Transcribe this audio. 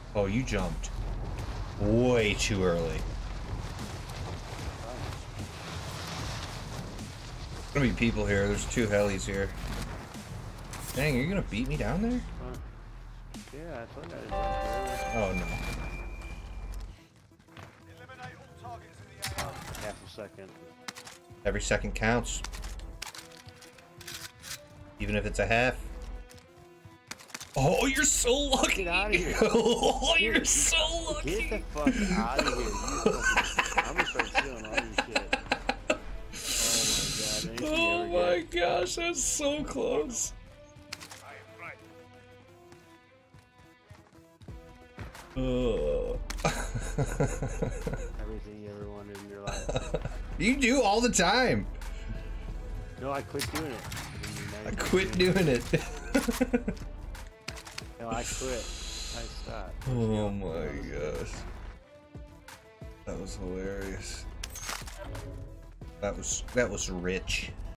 Oh, you jumped way too early. There's gonna be people here. There's 2 helis here. Dang, are you gonna beat me down there? Yeah, I told you I didn't want Oh no. half a second. Every second counts. Even if it's a half. Oh, you're so lucky! Get out of here! Oh, you're so lucky! Get the fuck out of here! You fucking, I'm gonna start stealing all your shit. Oh my gosh, that's so close. Everything you ever wanted in your life. You do all the time. No, I quit doing it. I quit doing it. No, I quit. I stopped. Oh my gosh. That was hilarious. That was rich.